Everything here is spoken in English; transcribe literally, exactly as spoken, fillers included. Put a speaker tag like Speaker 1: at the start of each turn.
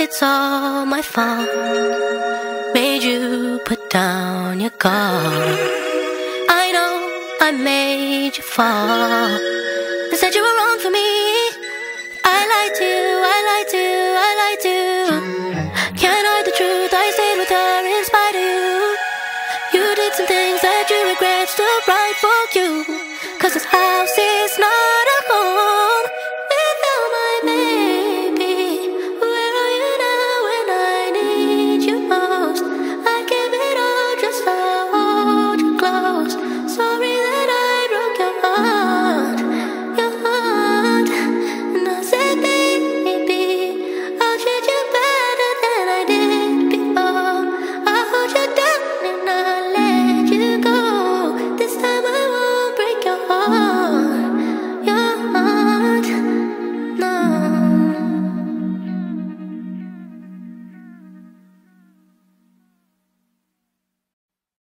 Speaker 1: it's all my fault. Made you put down your guard. I know I made you fall. They said you were wrong for me. I lied to you, I lied to you, I lied to you. Can't hide the truth, I stayed with her in spite of you. You did some things that you regret, still right for you. Cause this house is not